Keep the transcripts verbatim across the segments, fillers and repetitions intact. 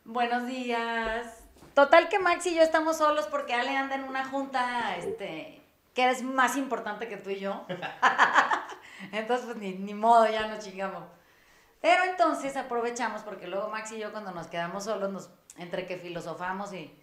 Buenos días. Total que Max y yo estamos solos porque Ale anda en una junta, este, que es más importante que tú y yo. Entonces, pues ni, ni modo, ya nos chingamos. Pero entonces aprovechamos porque luego Max y yo cuando nos quedamos solos, nos, entre que filosofamos y,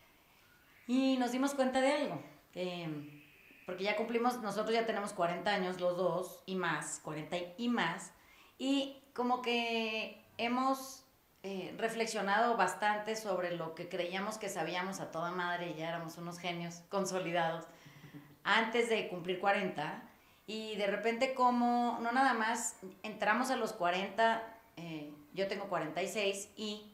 y nos dimos cuenta de algo. Que, porque ya cumplimos, nosotros ya tenemos cuarenta años los dos y más, cuarenta y más. Y como que hemos eh, reflexionado bastante sobre lo que creíamos que sabíamos a toda madre y ya éramos unos genios consolidados antes de cumplir cuarenta. Y de repente como, no nada más, entramos a los cuarenta, eh, yo tengo cuarenta y seis y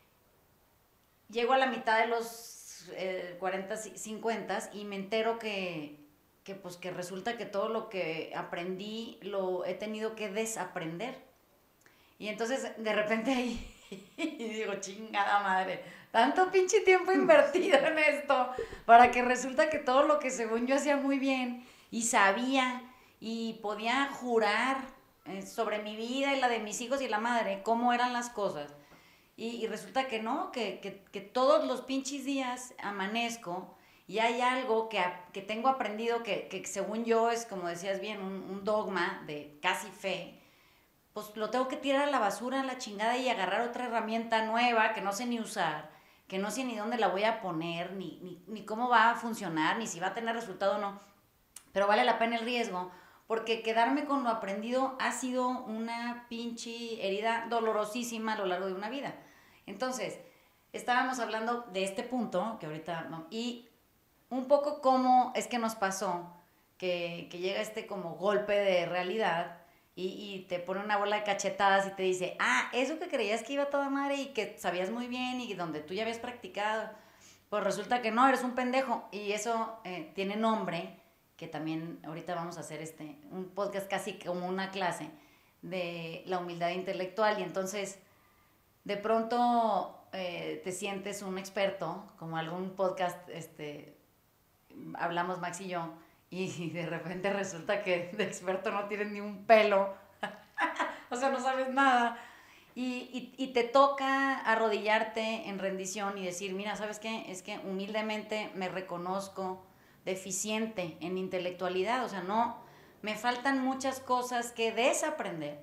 llego a la mitad de los eh, cuarenta, cincuenta y me entero que, que, pues, que resulta que todo lo que aprendí lo he tenido que desaprender. Y entonces de repente ahí y digo, chingada madre, tanto pinche tiempo invertido en esto para que resulta que todo lo que según yo hacía muy bien y sabía y podía jurar eh, sobre mi vida y la de mis hijos y la madre, cómo eran las cosas. Y, y resulta que no, que, que, que todos los pinches días amanezco y hay algo que, que tengo aprendido que, que según yo es, como decías bien, un, un dogma de casi fe, pues lo tengo que tirar a la basura, a la chingada y agarrar otra herramienta nueva que no sé ni usar, que no sé ni dónde la voy a poner, ni, ni, ni cómo va a funcionar, ni si va a tener resultado o no. Pero vale la pena el riesgo, porque quedarme con lo aprendido ha sido una pinche herida dolorosísima a lo largo de una vida. Entonces, estábamos hablando de este punto, que ahorita no, y un poco cómo es que nos pasó, que, que llega este como golpe de realidad y, y te pone una bola de cachetadas y te dice, ah, eso que creías que iba a toda madre y que sabías muy bien y donde tú ya habías practicado, pues resulta que no, eres un pendejo. Y eso eh, tiene nombre, que también ahorita vamos a hacer este, un podcast casi como una clase de la humildad intelectual. Y entonces, de pronto eh, te sientes un experto, como algún podcast, este, hablamos Max y yo, y de repente resulta que de experto no tienes ni un pelo, o sea, no sabes nada. Y, y, y te toca arrodillarte en rendición y decir, mira, ¿sabes qué? Es que humildemente me reconozco deficiente en intelectualidad, o sea, no, me faltan muchas cosas que desaprender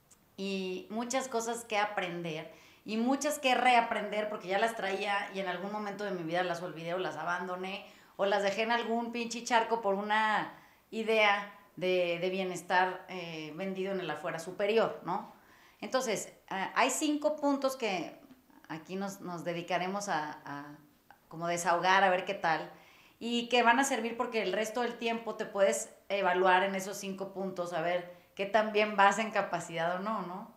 y muchas cosas que aprender y muchas que reaprender porque ya las traía y en algún momento de mi vida las olvidé o las abandoné o las dejé en algún pinche charco por una idea de, de bienestar eh, vendido en el afuera superior, ¿no? Entonces, uh, hay cinco puntos que aquí nos, nos dedicaremos a, a como desahogar, a ver qué tal, y que van a servir porque el resto del tiempo te puedes evaluar en esos cinco puntos, a ver qué tan bien vas en capacidad o no, ¿no?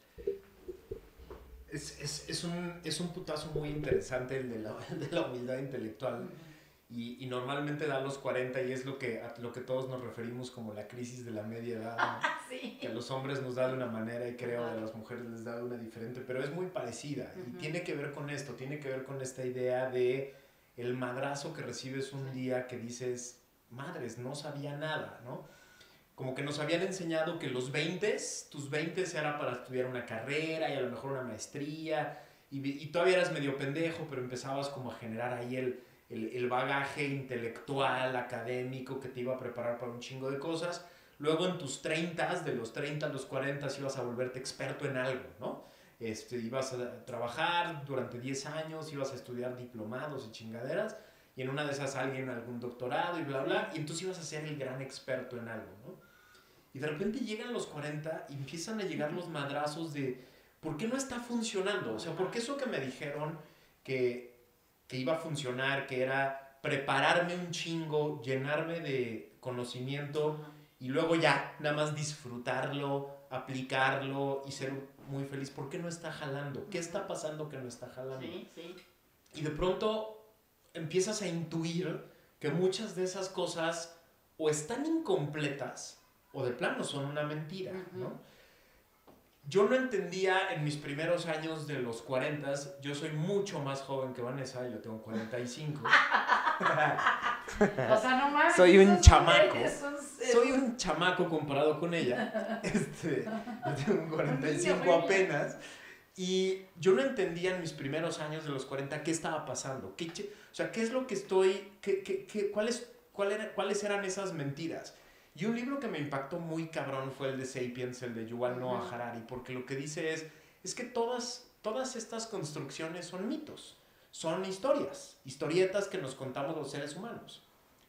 Es, es, es, un, es un putazo muy interesante el de la, el de la humildad intelectual. Uh-huh. Y, y normalmente da a los cuarenta y es lo que, a lo que todos nos referimos como la crisis de la media edad, ¿no? Sí. Que a los hombres nos da de una manera y creo uh-huh. a las mujeres les da de una diferente, pero es muy parecida. Uh-huh. Y tiene que ver con esto, tiene que ver con esta idea de el madrazo que recibes un día que dices, madres, no sabía nada, ¿no? Como que nos habían enseñado que los veinte, tus veinte era para estudiar una carrera y a lo mejor una maestría, y, y todavía eras medio pendejo, pero empezabas como a generar ahí el, el, el bagaje intelectual, académico, que te iba a preparar para un chingo de cosas. Luego en tus treinta, de los treinta a los cuarenta, ibas a volverte experto en algo, ¿no? Este, ibas a trabajar durante diez años, ibas a estudiar diplomados y chingaderas, y en una de esas alguien algún doctorado y bla, bla, y entonces ibas a ser el gran experto en algo, ¿no? Y de repente llegan los cuarenta y empiezan a llegar los madrazos de ¿por qué no está funcionando? O sea, ¿por qué eso que me dijeron que, que iba a funcionar, que era prepararme un chingo, llenarme de conocimiento y luego ya, nada más disfrutarlo, aplicarlo y ser muy feliz? ¿Por qué no está jalando? ¿Qué está pasando que no está jalando? Sí, sí. Y de pronto empiezas a intuir que muchas de esas cosas o están incompletas o de plano son una mentira, uh-huh. ¿no? Yo no entendía en mis primeros años de los cuarenta, yo soy mucho más joven que Vanessa, yo tengo cuarenta y cinco. O sea, no mames. Soy un chamaco. Esos, esos... Soy un chamaco comparado con ella. Este, yo tengo cuarenta y cinco apenas. Y yo no entendía en mis primeros años de los cuarenta qué estaba pasando. Qué, o sea, qué es lo que estoy... Qué, qué, qué, cuáles, cuál era, ¿Cuáles eran esas mentiras? Y un libro que me impactó muy cabrón fue el de Sapiens, el de Yuval Noah Harari, porque lo que dice es, es que todas, todas estas construcciones son mitos, son historias, historietas que nos contamos los seres humanos.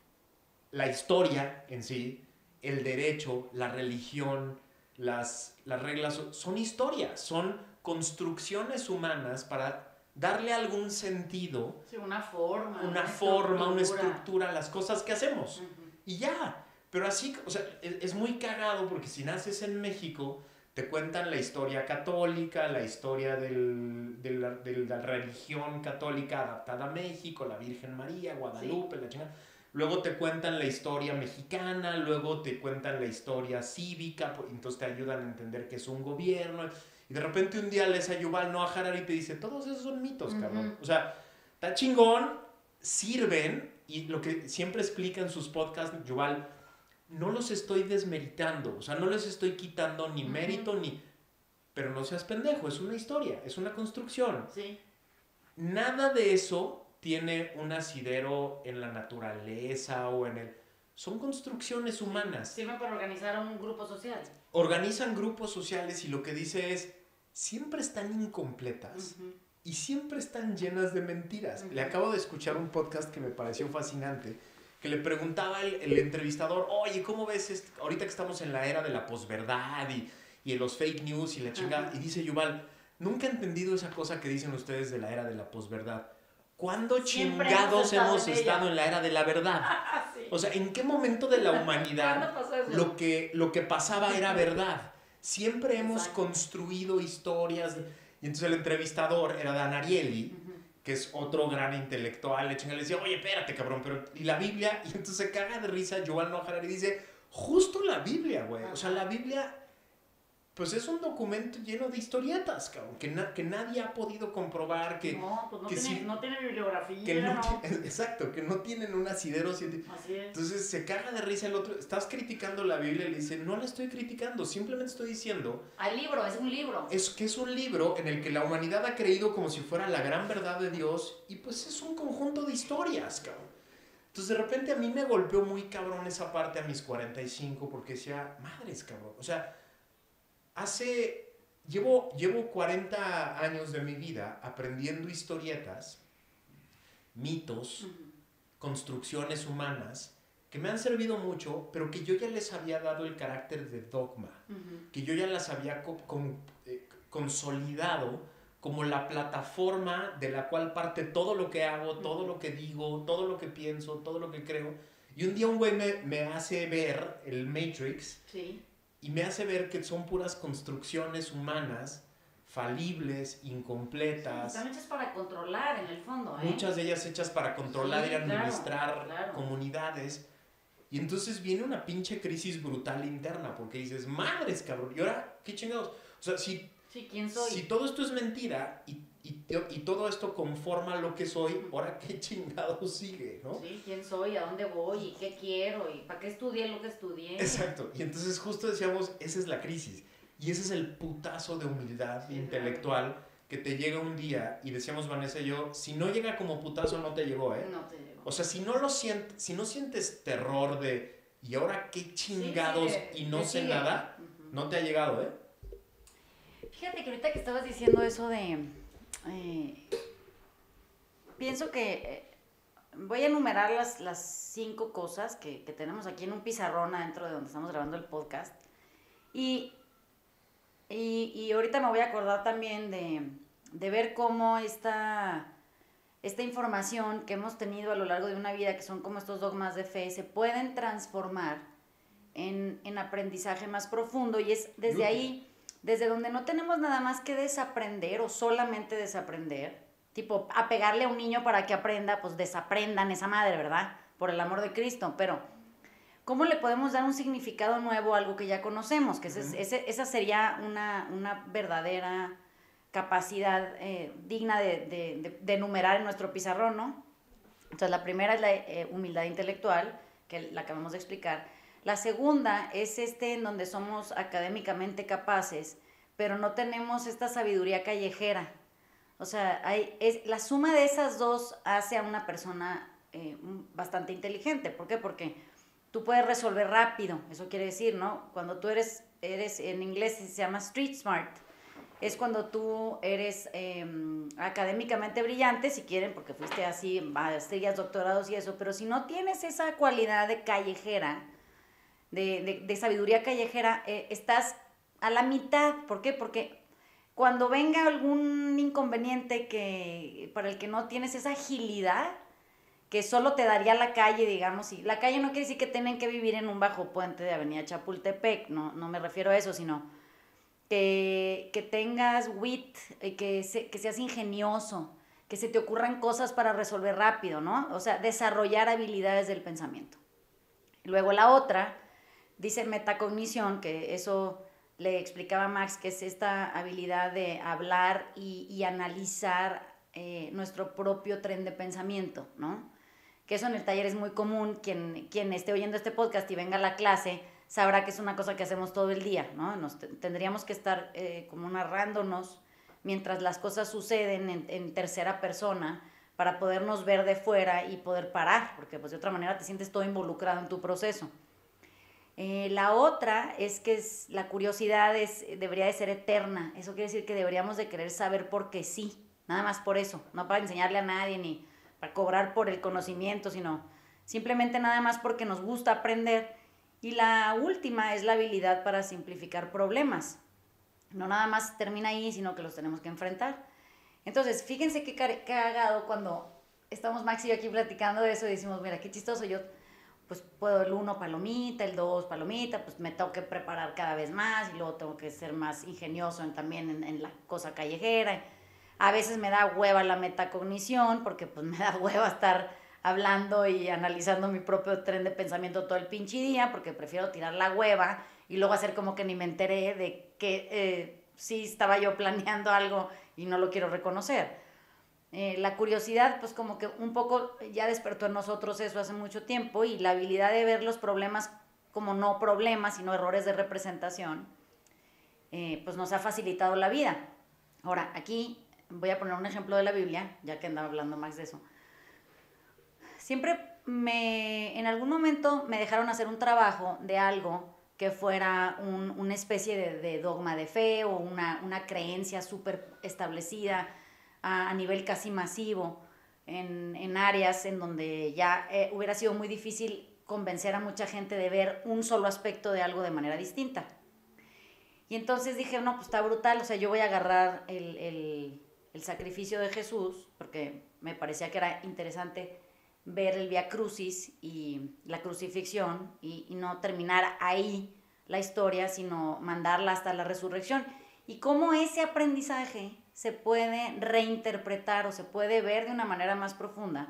La historia en sí, el derecho, la religión, las, las reglas, son historias, son construcciones humanas para darle algún sentido, sí, una forma, una, una forma, estructura. una estructura a las cosas que hacemos. Uh-huh. Y ya. Pero así, o sea, es, es muy cagado porque si naces en México, te cuentan la historia católica, la historia del, de, la, de la religión católica adaptada a México, la Virgen María, Guadalupe, sí. la chingada. Luego te cuentan la historia mexicana, luego te cuentan la historia cívica, entonces te ayudan a entender que es un gobierno. Y de repente un día lees a Yuval Noah Harari y te dice, todos esos son mitos, uh-huh. cabrón. O sea, está chingón, sirven, y lo que siempre explica en sus podcasts, Yuval, no los estoy desmeritando, o sea, no les estoy quitando ni uh-huh. mérito, ni... Pero no seas pendejo, es una historia, es una construcción. Sí. Nada de eso tiene un asidero en la naturaleza o en el... Son construcciones humanas. Sirven para organizar un grupo social. Organizan grupos sociales y lo que dice es, siempre están incompletas uh-huh. y siempre están llenas de mentiras. Uh-huh. Le acabo de escuchar un podcast que me pareció fascinante, que le preguntaba el, el entrevistador, oye, ¿cómo ves esto? Ahorita que estamos en la era de la posverdad y, y en los fake news y la chingada? Uh-huh. Y dice Yuval, nunca he entendido esa cosa que dicen ustedes de la era de la posverdad. ¿Cuándo Siempre chingados hemos estado, hemos en, estado en la era de la verdad? Sí. O sea, ¿en qué momento de la humanidad lo que, lo que pasaba era verdad? Siempre hemos Exacto. construido historias. Y entonces el entrevistador era Dan Ariely, uh-huh. que es otro gran intelectual. Le decía, oye, espérate, cabrón, pero ¿y la Biblia? Y entonces se caga de risa Yuval Noah Harari y dice, justo la Biblia, güey. O sea, la Biblia... Pues es un documento lleno de historietas, cabrón, que, na, que nadie ha podido comprobar, que... No, pues no, que tiene, si, no tiene bibliografía, que no, no. Tiene, exacto, que no tienen un asidero científico. Así es. Entonces se caga de risa el otro, estás criticando la Biblia y le dice, no la estoy criticando, simplemente estoy diciendo... Al libro, es un libro. Es que es un libro en el que la humanidad ha creído como si fuera la gran verdad de Dios y pues es un conjunto de historias, cabrón. Entonces de repente a mí me golpeó muy cabrón esa parte a mis cuarenta y cinco porque decía, madres, cabrón, o sea, hace... Llevo, llevo cuarenta años de mi vida aprendiendo historietas, mitos, uh-huh. construcciones humanas, que me han servido mucho, pero que yo ya les había dado el carácter de dogma, uh-huh. que yo ya las había co- con, eh, consolidado como la plataforma de la cual parte todo lo que hago, uh-huh. todo lo que digo, todo lo que pienso, todo lo que creo. Y un día un güey me, me hace ver el Matrix. Sí. Y me hace ver que son puras construcciones humanas, falibles, incompletas. Sí, están hechas para controlar, en el fondo, ¿eh? Muchas de ellas hechas para controlar sí, y administrar claro, claro. comunidades. Y entonces viene una pinche crisis brutal interna, porque dices, madres, cabrón, ¿y ahora qué chingados? O sea, si, sí, ¿quién soy? si todo esto es mentira y, y, y todo esto conforma lo que soy, ¿ahora qué chingados sigue, no? Sí, ¿quién soy? ¿A dónde voy? ¿Y qué quiero? ¿Y para qué estudié lo que estudié? Exacto. Y entonces justo decíamos, esa es la crisis. Y ese es el putazo de humildad sí, intelectual claro. que te llega un día. Y decíamos Vanessa y yo, si no llega como putazo, no te llegó, ¿eh? No te llegó. O sea, si no lo sientes, si no sientes terror de, ¿y ahora qué chingados? Sí, sí, y no sé sigue. nada, uh-huh. no te ha llegado, ¿eh? Fíjate que ahorita que estabas diciendo eso de... Eh, pienso que... Eh, voy a enumerar las, las cinco cosas que, que tenemos aquí en un pizarrón adentro de donde estamos grabando el podcast. Y, y, y ahorita me voy a acordar también de, de ver cómo esta, esta información que hemos tenido a lo largo de una vida, que son como estos dogmas de fe, se pueden transformar en, en aprendizaje más profundo. Y es desde ahí, desde donde no tenemos nada más que desaprender o solamente desaprender, tipo, a pegarle a un niño para que aprenda, pues desaprendan esa madre, ¿verdad? Por el amor de Cristo, pero ¿cómo le podemos dar un significado nuevo a algo que ya conocemos? Que ese, uh-huh. ese, esa sería una, una verdadera capacidad eh, digna de, de, de, de enumerar en nuestro pizarrón, ¿no? Entonces, la primera es la eh, humildad intelectual, que la acabamos de explicar. La segunda es este en donde somos académicamente capaces pero no tenemos esta sabiduría callejera. O sea, hay, es, la suma de esas dos hace a una persona eh, bastante inteligente. ¿Por qué? Porque tú puedes resolver rápido, eso quiere decir, ¿no? Cuando tú eres, eres en inglés se llama street smart, es cuando tú eres eh, académicamente brillante, si quieren, porque fuiste así, maestrías, doctorados y eso, pero si no tienes esa cualidad de callejera, de, de, de sabiduría callejera, eh, estás a la mitad. ¿Por qué? Porque cuando venga algún inconveniente que, para el que no tienes esa agilidad, que solo te daría la calle, digamos, y la calle no quiere decir que tienen que vivir en un bajo puente de Avenida Chapultepec, no, no me refiero a eso, sino que, que tengas wit, que, se, que seas ingenioso, que se te ocurran cosas para resolver rápido, ¿no? O sea, desarrollar habilidades del pensamiento. Luego la otra, dice metacognición, que eso le explicaba Max, que es esta habilidad de hablar y, y analizar eh, nuestro propio tren de pensamiento, ¿no? Que eso en el taller es muy común. Quien, quien esté oyendo este podcast y venga a la clase sabrá que es una cosa que hacemos todo el día, ¿no? Nos tendríamos que estar eh, como narrándonos mientras las cosas suceden en, en tercera persona para podernos ver de fuera y poder parar, porque pues de otra manera te sientes todo involucrado en tu proceso. Eh, la otra es que es, la curiosidad es, debería de ser eterna. Eso quiere decir que deberíamos de querer saber porque sí, nada más por eso, no para enseñarle a nadie ni para cobrar por el conocimiento, sino simplemente nada más porque nos gusta aprender. Y la última es la habilidad para simplificar problemas. No nada más termina ahí, sino que los tenemos que enfrentar. Entonces, fíjense qué cagado cuando estamos Max y yo aquí platicando de eso y decimos, mira, qué chistoso, yo pues puedo el uno palomita, el dos palomita, pues me tengo que preparar cada vez más y luego tengo que ser más ingenioso en, también en, en la cosa callejera. A veces me da hueva la metacognición porque pues me da hueva estar hablando y analizando mi propio tren de pensamiento todo el pinche día, porque prefiero tirar la hueva y luego hacer como que ni me enteré de que eh, sí estaba yo planeando algo y no lo quiero reconocer. Eh, la curiosidad, pues como que un poco ya despertó en nosotros eso hace mucho tiempo, y la habilidad de ver los problemas como no problemas, sino errores de representación, eh, pues nos ha facilitado la vida. Ahora, aquí voy a poner un ejemplo de la Biblia, ya que andaba hablando Max de eso. Siempre me, en algún momento me dejaron hacer un trabajo de algo que fuera un, una especie de, de dogma de fe o una, una creencia súper establecida a, a nivel casi masivo en, en áreas en donde ya eh, hubiera sido muy difícil convencer a mucha gente de ver un solo aspecto de algo de manera distinta. Y entonces dije, no, pues está brutal, o sea, yo voy a agarrar el, el, el sacrificio de Jesús, porque me parecía que era interesante ver el Vía Crucis y la crucifixión y, y no terminar ahí la historia, sino mandarla hasta la resurrección. Y cómo ese aprendizaje se puede reinterpretar o se puede ver de una manera más profunda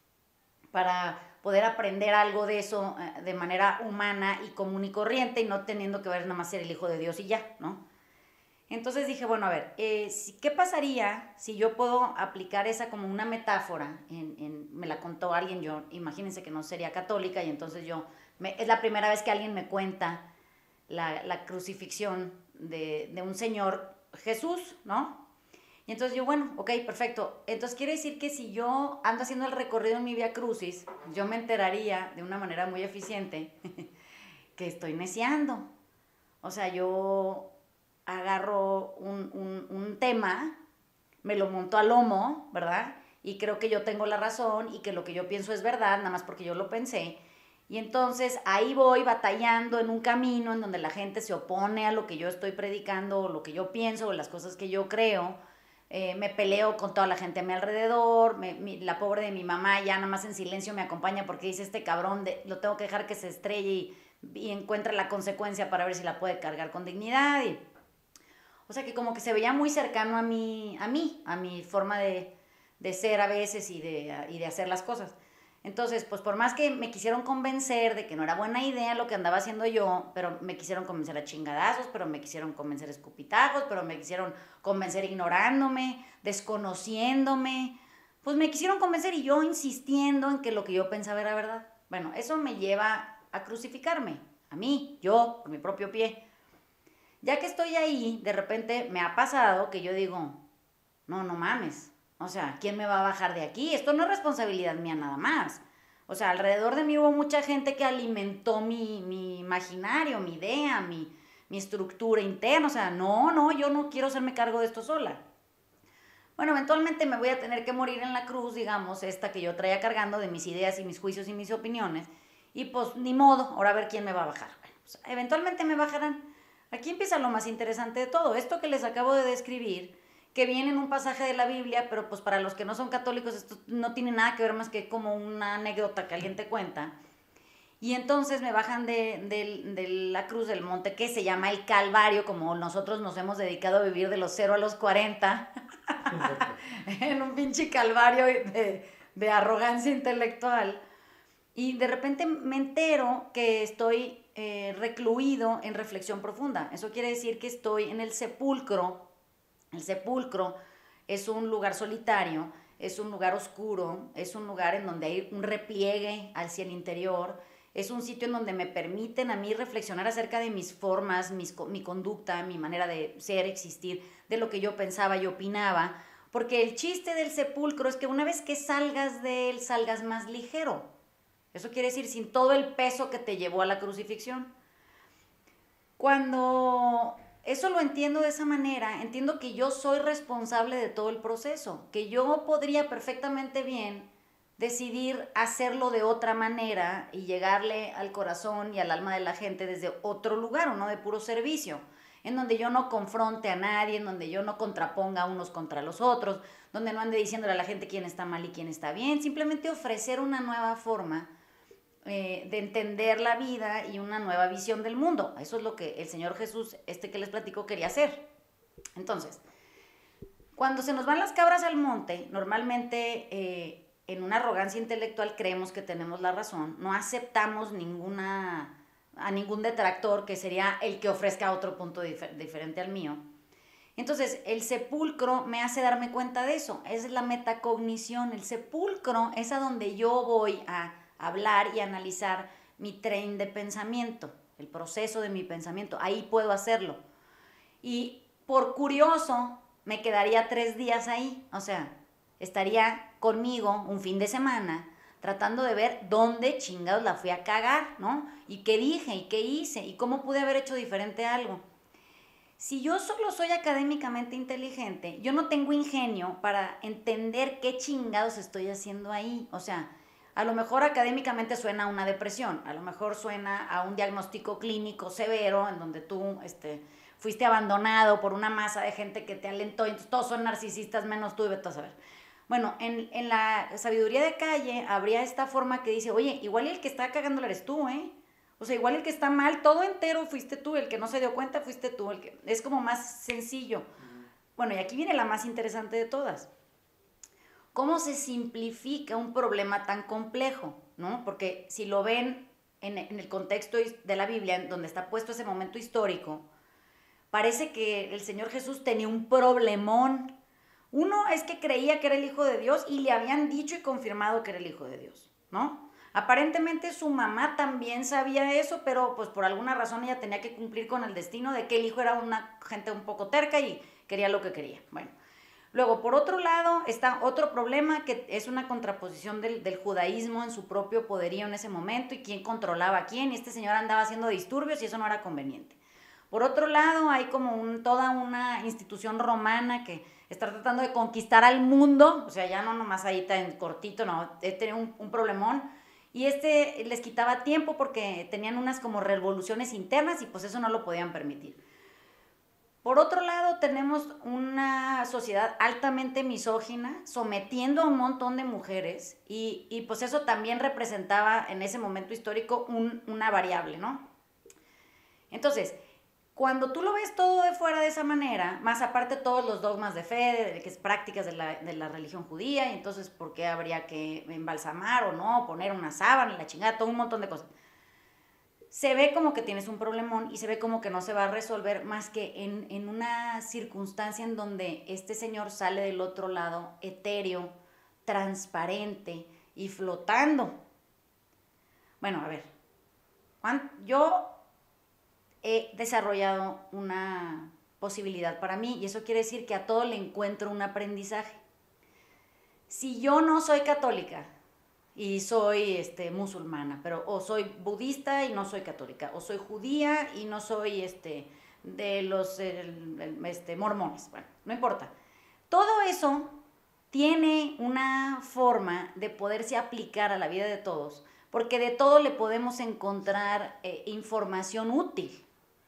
para poder aprender algo de eso eh, de manera humana y común y corriente, y no teniendo que ver nada más ser el Hijo de Dios y ya, ¿no? Entonces dije, bueno, a ver, eh, ¿qué pasaría si yo puedo aplicar esa como una metáfora? En, en, me la contó alguien, yo imagínense que no sería católica, y entonces yo, me, es la primera vez que alguien me cuenta la, la crucifixión de, de un señor Jesús, ¿no? Y entonces yo, bueno, ok, perfecto. Entonces quiere decir que si yo ando haciendo el recorrido en mi Vía Crucis, yo me enteraría de una manera muy eficiente que estoy neciando. O sea, yo agarro un, un, un tema, me lo monto al lomo, ¿verdad? Y creo que yo tengo la razón y que lo que yo pienso es verdad, nada más porque yo lo pensé. Y entonces ahí voy batallando en un camino en donde la gente se opone a lo que yo estoy predicando, o lo que yo pienso, o las cosas que yo creo. Eh, me peleo con toda la gente a mi alrededor. Me, mi, la pobre de mi mamá ya nada más en silencio me acompaña porque dice, este cabrón de, lo tengo que dejar que se estrelle y, y encuentre la consecuencia para ver si la puede cargar con dignidad. Y, o sea que como que se veía muy cercano a mí, a mí, a mi forma de, de ser a veces y de, y de hacer las cosas. Entonces, pues por más que me quisieron convencer de que no era buena idea lo que andaba haciendo yo, pero me quisieron convencer a chingadazos, pero me quisieron convencer a escupitajos, pero me quisieron convencer ignorándome, desconociéndome, pues me quisieron convencer y yo insistiendo en que lo que yo pensaba era verdad. Bueno, eso me lleva a crucificarme, a mí, yo, por mi propio pie. Ya que estoy ahí, de repente me ha pasado que yo digo, no, no mames, o sea, ¿quién me va a bajar de aquí? Esto no es responsabilidad mía nada más. O sea, alrededor de mí hubo mucha gente que alimentó mi, mi imaginario, mi idea, mi, mi estructura interna. O sea, no, no, yo no quiero hacerme cargo de esto sola. Bueno, eventualmente me voy a tener que morir en la cruz, digamos, esta que yo traía cargando de mis ideas y mis juicios y mis opiniones. Y pues ni modo, ahora a ver quién me va a bajar. Bueno, pues, eventualmente me bajarán. Aquí empieza lo más interesante de todo. Esto que les acabo de describir, que viene en un pasaje de la Biblia, pero pues para los que no son católicos esto no tiene nada que ver más que como una anécdota que alguien te cuenta. Y entonces me bajan de, de, de la cruz del monte que se llama el Calvario, como nosotros nos hemos dedicado a vivir de los cero a los cuarenta, en un pinche calvario de, de arrogancia intelectual. Y de repente me entero que estoy eh, recluido en reflexión profunda. Eso quiere decir que estoy en el sepulcro. El sepulcro es un lugar solitario, es un lugar oscuro, es un lugar en donde hay un repliegue hacia el interior, es un sitio en donde me permiten a mí reflexionar acerca de mis formas, mis, mi conducta, mi manera de ser, existir, de lo que yo pensaba y opinaba, porque el chiste del sepulcro es que una vez que salgas de él, salgas más ligero. Eso quiere decir sin todo el peso que te llevó a la crucifixión. Cuando eso lo entiendo de esa manera, entiendo que yo soy responsable de todo el proceso, que yo podría perfectamente bien decidir hacerlo de otra manera y llegarle al corazón y al alma de la gente desde otro lugar, o no de puro servicio, en donde yo no confronte a nadie, en donde yo no contraponga unos contra los otros, donde no ande diciéndole a la gente quién está mal y quién está bien, simplemente ofrecer una nueva forma eh, de entender la vida y una nueva visión del mundo. Eso es lo que el Señor Jesús, este que les platico, quería hacer. Entonces, cuando se nos van las cabras al monte, normalmente eh, en una arrogancia intelectual creemos que tenemos la razón, no aceptamos ninguna, a ningún detractor que sería el que ofrezca otro punto dif- diferente al mío. Entonces, el sepulcro me hace darme cuenta de eso, es la metacognición. El sepulcro es a donde yo voy a hablar y analizar mi tren de pensamiento, el proceso de mi pensamiento, ahí puedo hacerlo. Y por curioso, me quedaría tres días ahí, o sea, estaría conmigo un fin de semana tratando de ver dónde chingados la fui a cagar, ¿no? Y qué dije, y qué hice, y cómo pude haber hecho diferente algo. Si yo solo soy académicamente inteligente, yo no tengo ingenio para entender qué chingados estoy haciendo ahí. O sea, a lo mejor académicamente suena a una depresión, a lo mejor suena a un diagnóstico clínico severo en donde tú este, fuiste abandonado por una masa de gente que te alentó, y entonces todos son narcisistas menos tú, y vete a saber. Bueno, en, en la sabiduría de calle habría esta forma que dice, oye, igual el que está cagando eres tú, ¿eh? O sea, igual el que está mal, todo entero fuiste tú, el que no se dio cuenta fuiste tú, el que es como más sencillo. Bueno, y aquí viene la más interesante de todas. ¿Cómo se simplifica un problema tan complejo? ¿No? Porque si lo ven en, en el contexto de la Biblia, donde está puesto ese momento histórico, parece que el Señor Jesús tenía un problemón. Uno es que creía que era el Hijo de Dios y le habían dicho y confirmado que era el Hijo de Dios, ¿no? Aparentemente su mamá también sabía eso, pero pues por alguna razón ella tenía que cumplir con el destino de que el hijo era una gente un poco terca y quería lo que quería. Bueno, luego por otro lado está otro problema que es una contraposición del, del judaísmo en su propio poderío en ese momento y quién controlaba a quién, y este señor andaba haciendo disturbios y eso no era conveniente. Por otro lado hay como un, toda una institución romana que está tratando de conquistar al mundo, o sea, ya no nomás ahí tan cortito, no, tiene un, un problemón. Y este les quitaba tiempo porque tenían unas como revoluciones internas y pues eso no lo podían permitir. Por otro lado, tenemos una sociedad altamente misógina, sometiendo a un montón de mujeres y, y pues eso también representaba en ese momento histórico un, una variable, ¿no? Entonces, cuando tú lo ves todo de fuera de esa manera, más aparte todos los dogmas de fe, de que es prácticas de la, de la religión judía, y entonces por qué habría que embalsamar o no, poner una sábana, la chingada, todo un montón de cosas. Se ve como que tienes un problemón y se ve como que no se va a resolver más que en, en una circunstancia en donde este señor sale del otro lado etéreo, transparente y flotando. Bueno, a ver, Juan, yo he desarrollado una posibilidad para mí y eso quiere decir que a todo le encuentro un aprendizaje. Si yo no soy católica y soy este, musulmana, pero o soy budista y no soy católica, o soy judía y no soy este, de los el, el, este, mormones, bueno, no importa. Todo eso tiene una forma de poderse aplicar a la vida de todos, porque de todo le podemos encontrar eh, información útil.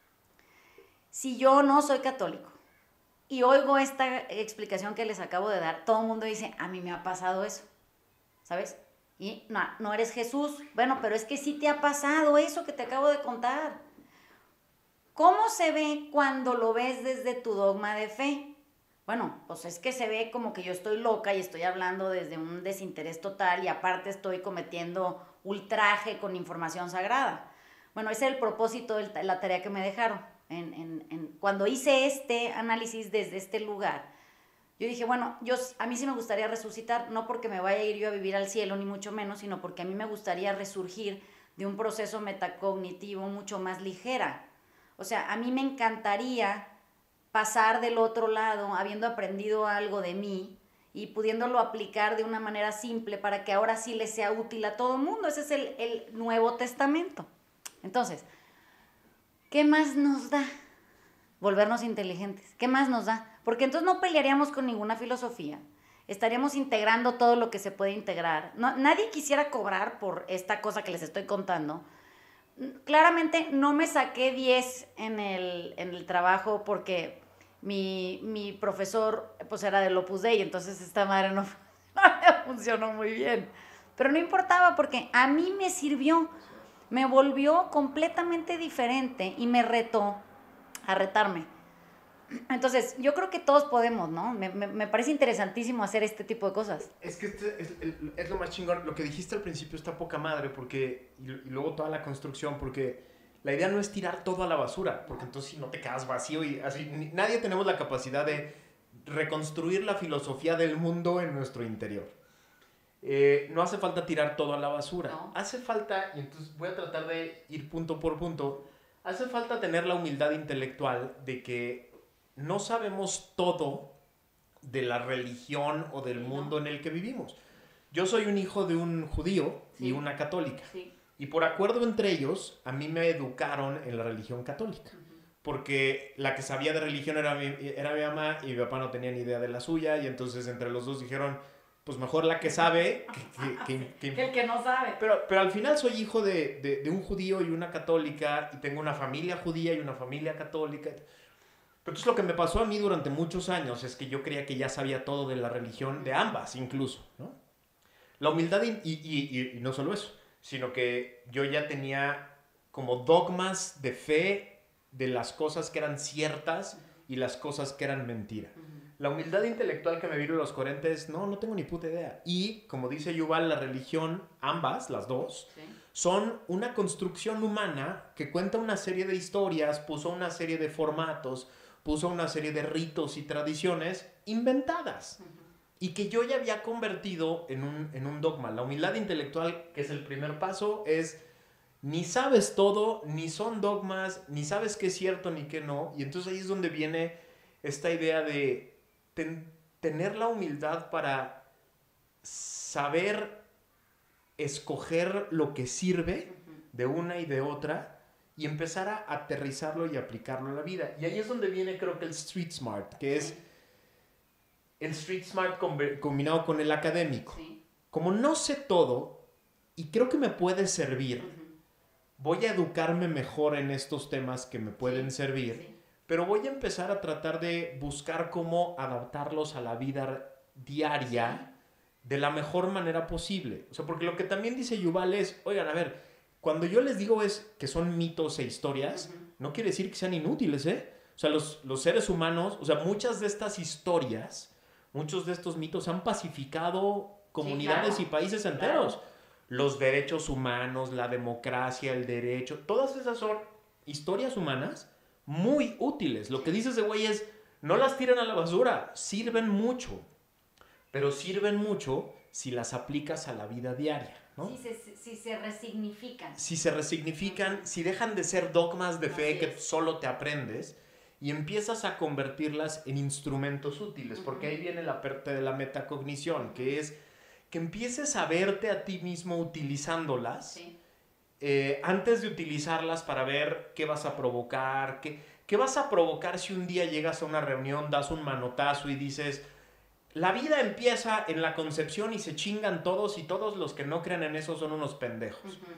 Si yo no soy católico y oigo esta explicación que les acabo de dar, todo el mundo dice, a mí me ha pasado eso, ¿sabes? Y no, no eres Jesús. Bueno, pero es que sí te ha pasado eso que te acabo de contar. ¿Cómo se ve cuando lo ves desde tu dogma de fe? Bueno, pues es que se ve como que yo estoy loca y estoy hablando desde un desinterés total y aparte estoy cometiendo ultraje con información sagrada. Bueno, ese es el propósito de la tarea que me dejaron. En, en, en, cuando hice este análisis desde este lugar, yo dije, bueno, yo, a mí sí me gustaría resucitar, no porque me vaya a ir yo a vivir al cielo, ni mucho menos, sino porque a mí me gustaría resurgir de un proceso metacognitivo mucho más ligera. O sea, a mí me encantaría pasar del otro lado, habiendo aprendido algo de mí y pudiéndolo aplicar de una manera simple para que ahora sí le sea útil a todo el mundo. Ese es el, el Nuevo Testamento. Entonces, ¿qué más nos da? Volvernos inteligentes. ¿Qué más nos da? Porque entonces no pelearíamos con ninguna filosofía. Estaríamos integrando todo lo que se puede integrar. No, nadie quisiera cobrar por esta cosa que les estoy contando. Claramente no me saqué diez en el, en el trabajo porque mi, mi profesor pues era del Opus Dei, entonces esta madre no, no funcionó muy bien. Pero no importaba porque a mí me sirvió. Me volvió completamente diferente y me retó a retarme. Entonces, yo creo que todos podemos, ¿no? Me, me, me parece interesantísimo hacer este tipo de cosas. Es que este es, es lo más chingón. Lo que dijiste al principio está poca madre porque, y, y luego toda la construcción, porque la idea no es tirar todo a la basura, porque entonces si no te quedas vacío y así, ni, nadie tenemos la capacidad de reconstruir la filosofía del mundo en nuestro interior. Eh, no hace falta tirar todo a la basura. No. Hace falta, y entonces voy a tratar de ir punto por punto, hace falta tener la humildad intelectual de que no sabemos todo de la religión o del mundo en el que vivimos. Yo soy un hijo de un judío sí. y una católica. Sí. Y por acuerdo entre ellos, a mí me educaron en la religión católica. Uh-huh. Porque la que sabía de religión era mi, era mi mamá y mi papá no tenía ni idea de la suya. Y entonces entre los dos dijeron, pues mejor la que sabe que, que, que, que, que el que no sabe. Pero, pero al final soy hijo de, de, de un judío y una católica. Y tengo una familia judía y una familia católica. Entonces lo que me pasó a mí durante muchos años es que yo creía que ya sabía todo de la religión, de ambas incluso, ¿no? La humildad y, y, y, y no solo eso, sino que yo ya tenía como dogmas de fe de las cosas que eran ciertas y las cosas que eran mentira. La humildad intelectual que me vino a los cuarenta es, no, no tengo ni puta idea. Y, como dice Yuval, la religión, ambas, las dos, sí. son una construcción humana que cuenta una serie de historias, puso una serie de formatos, puso una serie de ritos y tradiciones inventadas. Uh-huh. Y que yo ya había convertido en un, en un dogma. La humildad intelectual, que es el primer paso, es ni sabes todo, ni son dogmas, ni sabes qué es cierto ni qué no. Y entonces ahí es donde viene esta idea de ten, tener la humildad para saber escoger lo que sirve de una y de otra y empezar a aterrizarlo y aplicarlo a la vida. Y ahí es donde viene, creo que el street smart, que es el street smart combinado con el académico. Sí. Como no sé todo y creo que me puede servir, uh-huh. voy a educarme mejor en estos temas que me pueden sí. servir, sí. pero voy a empezar a tratar de buscar cómo adaptarlos a la vida diaria sí. de la mejor manera posible. O sea, porque lo que también dice Yuval es, oigan, a ver, cuando yo les digo es que son mitos e historias, uh-huh. no quiere decir que sean inútiles, ¿eh? O sea, los, los seres humanos, o sea, muchas de estas historias, muchos de estos mitos han pacificado comunidades sí, claro. y países enteros. Claro. Los derechos humanos, la democracia, el derecho, todas esas son historias humanas muy útiles. Lo que dice ese güey es, no las tiren a la basura, sirven mucho. Pero sirven mucho si las aplicas a la vida diaria, ¿no? Si se, si se resignifican. Si se resignifican, uh-huh. si dejan de ser dogmas de fe Así que es. solo te aprendes y empiezas a convertirlas en instrumentos útiles, uh-huh. porque ahí viene la parte de la metacognición, que es que empieces a verte a ti mismo utilizándolas, sí. eh, antes de utilizarlas para ver qué vas a provocar, qué, qué vas a provocar si un día llegas a una reunión, das un manotazo y dices, la vida empieza en la concepción y se chingan todos y todos los que no crean en eso son unos pendejos. Uh-huh.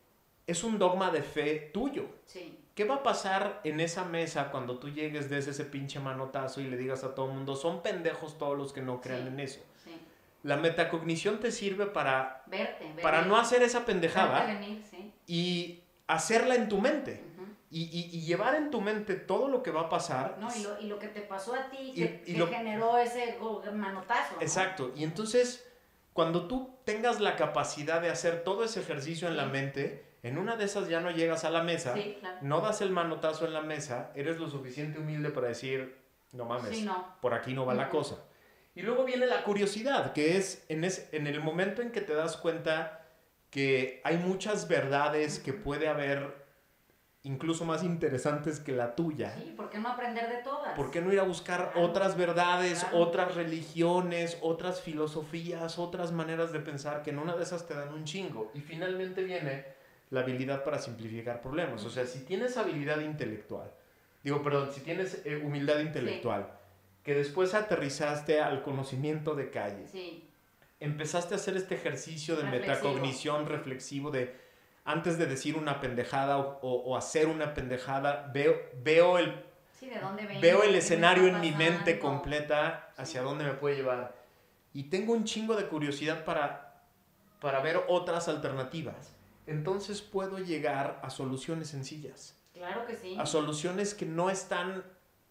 Es un dogma de fe tuyo. Sí. ¿Qué va a pasar en esa mesa cuando tú llegues desde ese pinche manotazo y le digas a todo el mundo, son pendejos todos los que no crean sí. en eso? Sí. La metacognición te sirve para, verte, verte. para no hacer esa pendejada venir, sí. y hacerla en tu mente. Uh-huh. y, y, y llevar en tu mente todo lo que va a pasar. No, y lo, y lo que te pasó a ti, y, que, y que lo, generó ese manotazo, ¿no? Exacto. Y entonces, cuando tú tengas la capacidad de hacer todo ese ejercicio en sí. la mente, en una de esas ya no llegas a la mesa, sí, claro. no das el manotazo en la mesa, eres lo suficiente humilde para decir, no mames, sí, no. por aquí no va uh-huh. la cosa. Y luego viene la curiosidad, que es en, es en el momento en que te das cuenta que hay muchas verdades uh-huh. que puede haber incluso más interesantes que la tuya. Sí, ¿por qué no aprender de todas? ¿Por qué no ir a buscar claro. otras verdades, claro. otras religiones, otras filosofías, otras maneras de pensar que en una de esas te dan un chingo? Y finalmente viene la habilidad para simplificar problemas. Uh-huh. O sea, si tienes habilidad intelectual, digo, perdón, si tienes eh, humildad intelectual, sí. que después aterrizaste al conocimiento de calle, sí. empezaste a hacer este ejercicio de reflexivo. metacognición reflexivo de antes de decir una pendejada o, o, o hacer una pendejada, veo, veo el, sí, ¿de dónde vengo? veo el escenario en mi mente completa hacia sí. dónde me puede llevar. Y tengo un chingo de curiosidad para, para ver otras alternativas. Entonces puedo llegar a soluciones sencillas. Claro que sí. A soluciones que no están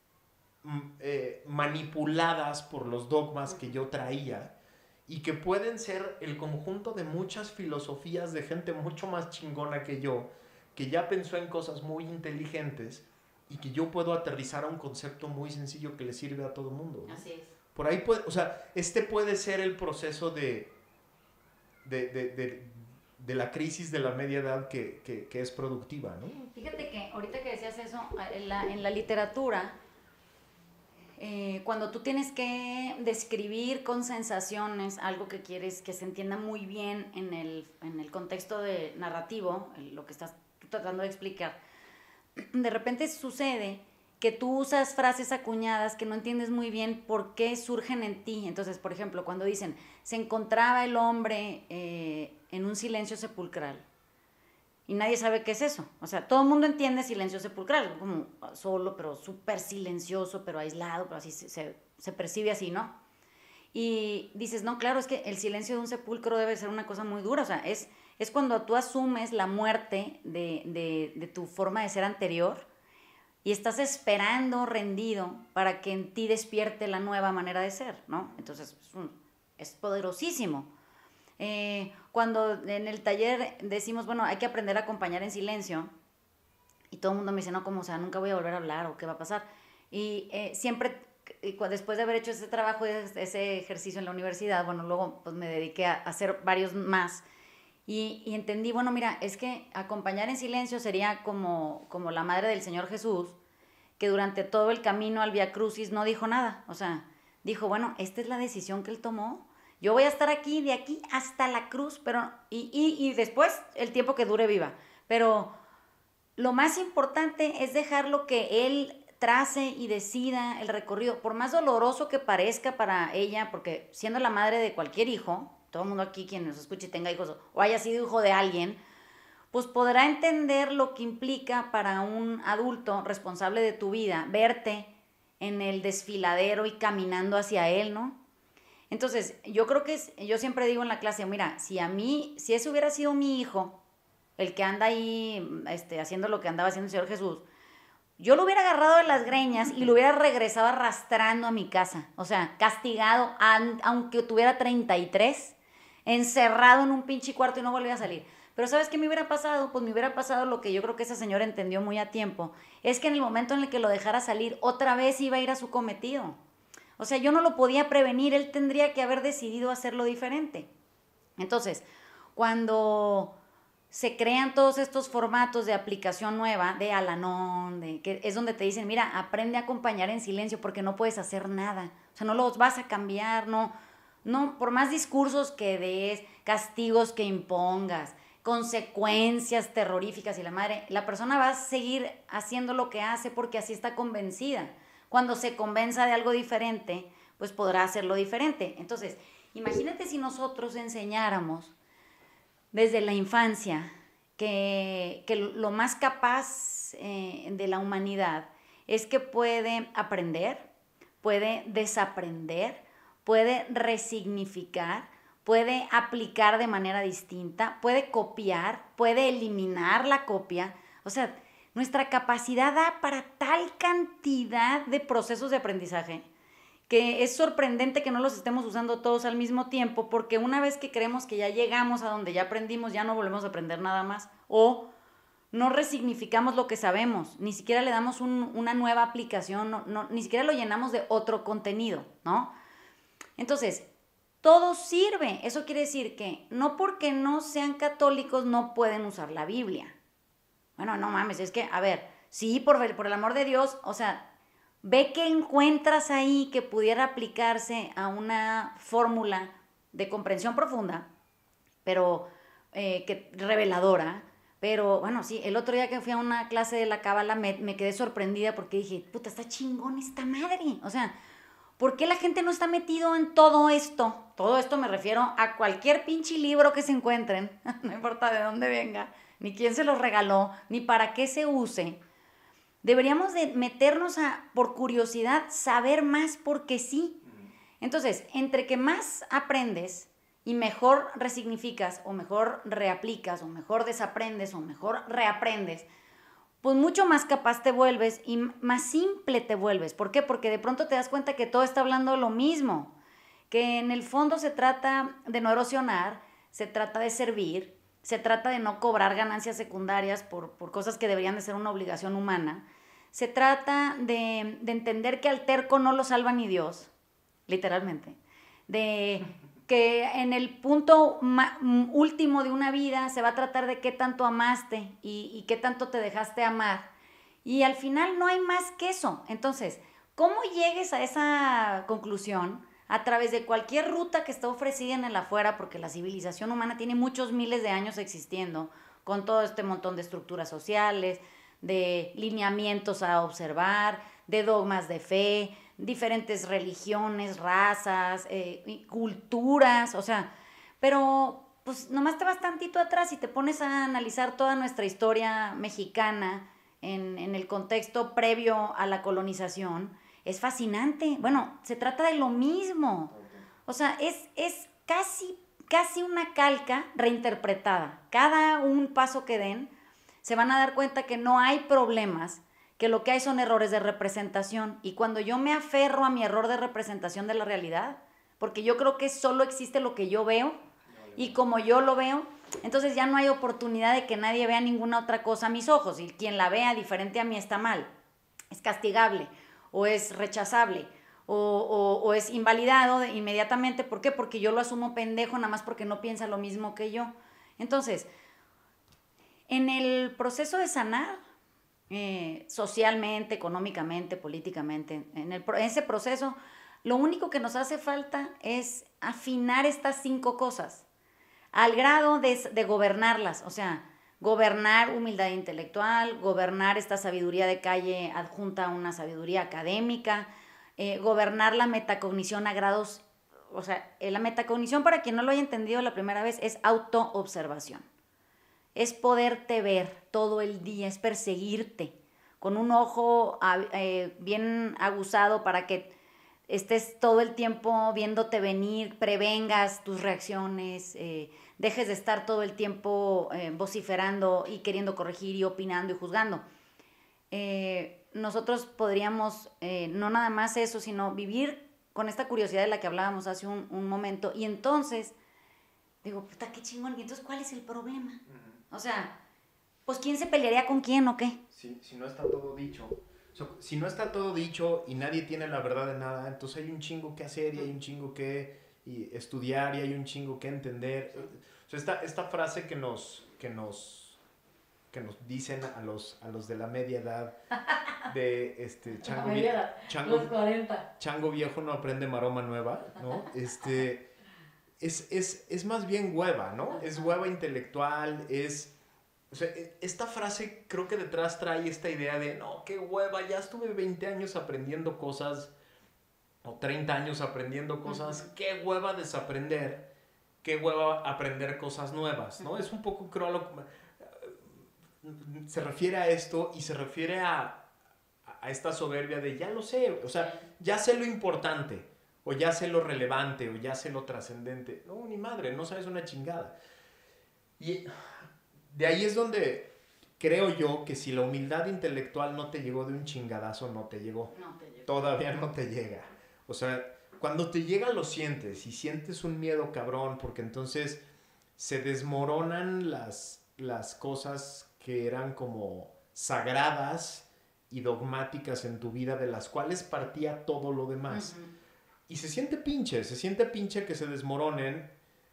eh, manipuladas por los dogmas uh-huh. que yo traía. Y que pueden ser el conjunto de muchas filosofías de gente mucho más chingona que yo, que ya pensó en cosas muy inteligentes y que yo puedo aterrizar a un concepto muy sencillo que le sirve a todo el mundo, ¿no? Así es. Por ahí puede, o sea, este puede ser el proceso de, de, de, de, de la crisis de la media edad que, que, que es productiva, ¿no? Fíjate que ahorita que decías eso, en la, en la literatura, Eh, cuando tú tienes que describir con sensaciones algo que quieres que se entienda muy bien en el, en el contexto de narrativo, lo que estás tratando de explicar, de repente sucede que tú usas frases acuñadas que no entiendes muy bien por qué surgen en ti. Entonces, por ejemplo, cuando dicen, se encontraba el hombre eh, en un silencio sepulcral. Y nadie sabe qué es eso. O sea, todo el mundo entiende silencio sepulcral, como solo, pero súper silencioso, pero aislado, pero así se, se, se percibe así, ¿no? Y dices, no, claro, es que el silencio de un sepulcro debe ser una cosa muy dura. O sea, es, es cuando tú asumes la muerte de, de, de tu forma de ser anterior y estás esperando, rendido, para que en ti despierte la nueva manera de ser, ¿no? Entonces, es, un, es poderosísimo. Eh, cuando en el taller decimos, bueno, hay que aprender a acompañar en silencio, y todo el mundo me dice, no, ¿cómo? O sea, nunca voy a volver a hablar, o qué va a pasar. Y eh, siempre, y después de haber hecho ese trabajo, ese ejercicio en la universidad, bueno, luego pues me dediqué a hacer varios más, y, y entendí, bueno, mira, es que acompañar en silencio sería como, como la madre del Señor Jesús, que durante todo el camino al Vía Crucis no dijo nada. O sea, dijo, bueno, esta es la decisión que él tomó. Yo voy a estar aquí, de aquí hasta la cruz, pero y, y, y después el tiempo que dure viva. Pero lo más importante es dejarlo que él trace y decida el recorrido, por más doloroso que parezca para ella, porque siendo la madre de cualquier hijo, todo el mundo aquí quien nos escuche y tenga hijos, o haya sido hijo de alguien, pues podrá entender lo que implica para un adulto responsable de tu vida, verte en el desfiladero y caminando hacia él, ¿no? Entonces, yo creo que es, yo siempre digo en la clase, mira, si a mí, si ese hubiera sido mi hijo, el que anda ahí este, haciendo lo que andaba haciendo el Señor Jesús, yo lo hubiera agarrado de las greñas y lo hubiera regresado arrastrando a mi casa. O sea, castigado, aunque tuviera treinta y tres, encerrado en un pinche cuarto y no volvía a salir. Pero ¿sabes qué me hubiera pasado? Pues me hubiera pasado lo que yo creo que esa señora entendió muy a tiempo. Es que en el momento en el que lo dejara salir, otra vez iba a ir a su cometido. O O sea, yo no lo podía prevenir, él tendría que haber decidido hacerlo diferente. Entonces, cuando se crean todos estos formatos de aplicación nueva, de Al-Anon, de, que es donde te dicen, mira, aprende a acompañar en silencio porque no puedes hacer nada. O sea, no los vas a cambiar, no, no, por más discursos que des, castigos que impongas, consecuencias terroríficas y la madre, la persona va a seguir haciendo lo que hace porque así está convencida. Cuando se convenza de algo diferente, pues podrá hacerlo diferente. Entonces, imagínate si nosotros enseñáramos desde la infancia que, que lo más capaz eh, de la humanidad es que puede aprender, puede desaprender, puede resignificar, puede aplicar de manera distinta, puede copiar, puede eliminar la copia. O sea, nuestra capacidad da para tal cantidad de procesos de aprendizaje que es sorprendente que no los estemos usando todos al mismo tiempo, porque una vez que creemos que ya llegamos a donde ya aprendimos, ya no volvemos a aprender nada más, o no resignificamos lo que sabemos, ni siquiera le damos un, una nueva aplicación, no, no, ni siquiera lo llenamos de otro contenido, ¿no? Entonces, todo sirve. Eso quiere decir que no porque no sean católicos no pueden usar la Biblia. Bueno, no mames, es que, a ver, sí, por el, por el amor de Dios, o sea, ve que encuentras ahí que pudiera aplicarse a una fórmula de comprensión profunda, pero eh, que, reveladora. Pero bueno, sí, el otro día que fui a una clase de la cábala me, me quedé sorprendida porque dije, puta, está chingón esta madre. O sea, ¿por qué la gente no está metido en todo esto? Todo esto me refiero a cualquier pinche libro que se encuentren, no importa de dónde venga, ni quién se los regaló, ni para qué se use. Deberíamos de meternos a, por curiosidad, saber más porque sí. Entonces, entre que más aprendes y mejor resignificas o mejor reaplicas o mejor desaprendes o mejor reaprendes, pues mucho más capaz te vuelves y más simple te vuelves. ¿Por qué? Porque de pronto te das cuenta que todo está hablando lo mismo, que en el fondo se trata de no erosionar, se trata de servir, se trata de no cobrar ganancias secundarias por, por cosas que deberían de ser una obligación humana. Se trata de, de entender que al terco no lo salva ni Dios, literalmente. De que en el punto ma, último de una vida se va a tratar de qué tanto amaste y, y qué tanto te dejaste amar. Y al final no hay más que eso. Entonces, ¿cómo llegues a esa conclusión? A través de cualquier ruta que está ofrecida en el afuera, porque la civilización humana tiene muchos miles de años existiendo, con todo este montón de estructuras sociales, de lineamientos a observar, de dogmas de fe, diferentes religiones, razas, eh, culturas, o sea, pero pues nomás te vas tantito atrás y te pones a analizar toda nuestra historia mexicana en, en el contexto previo a la colonización. Es fascinante. Bueno, se trata de lo mismo. O sea, es, es casi, casi una calca reinterpretada. Cada un paso que den, se van a dar cuenta que no hay problemas, que lo que hay son errores de representación. Y cuando yo me aferro a mi error de representación de la realidad, porque yo creo que solo existe lo que yo veo, y como yo lo veo, entonces ya no hay oportunidad de que nadie vea ninguna otra cosa a mis ojos. Y quien la vea diferente a mí está mal. Es castigable. O es rechazable, o, o, o es invalidado inmediatamente. ¿Por qué? Porque yo lo asumo pendejo nada más porque no piensa lo mismo que yo. Entonces, en el proceso de sanar, eh, socialmente, económicamente, políticamente, en, el, en ese proceso, lo único que nos hace falta es afinar estas cinco cosas, al grado de, de gobernarlas, o sea, gobernar humildad intelectual, gobernar esta sabiduría de calle adjunta a una sabiduría académica, eh, gobernar la metacognición a grados, o sea, la metacognición, para quien no lo haya entendido la primera vez, es autoobservación. Es poderte ver todo el día, es perseguirte con un ojo eh, bien aguzado para que estés todo el tiempo viéndote venir, prevengas tus reacciones, eh, dejes de estar todo el tiempo eh, vociferando y queriendo corregir y opinando y juzgando. Eh, nosotros podríamos, eh, no nada más eso, sino vivir con esta curiosidad de la que hablábamos hace un, un momento. Y entonces, digo, puta, qué chingón. ¿Y entonces cuál es el problema? Uh-huh. O sea, pues ¿quién se pelearía con quién o qué? Si, si no está todo dicho, O sea, si no está todo dicho y nadie tiene la verdad de nada, entonces hay un chingo que hacer y hay un chingo que y estudiar y hay un chingo que entender. O sea, esta, esta frase que nos, que nos, que nos dicen a los, a los de la media edad de este, chango, La media edad, chango, los cuarenta. Chango viejo no aprende maroma nueva, ¿no? Este, es, es, es más bien hueva, ¿no? Es hueva intelectual, es... O sea, esta frase creo que detrás trae esta idea de, no, qué hueva, ya estuve veinte años aprendiendo cosas, o treinta años aprendiendo cosas, uh-huh. Qué hueva desaprender, qué hueva aprender cosas nuevas, ¿no? Uh-huh. Es un poco, creo, lo, se refiere a esto y se refiere a, a esta soberbia de, ya lo sé, o sea, ya sé lo importante, o ya sé lo relevante, o ya sé lo trascendente. No, ni madre, no sabes una chingada. Y de ahí es donde creo yo que si la humildad intelectual no te llegó de un chingadazo, no te llegó. No te llegó. Todavía no te llega. O sea, cuando te llega lo sientes y sientes un miedo cabrón porque entonces se desmoronan las, las cosas que eran como sagradas y dogmáticas en tu vida de las cuales partía todo lo demás. Uh-huh. Y se siente pinche, se siente pinche que se desmoronen,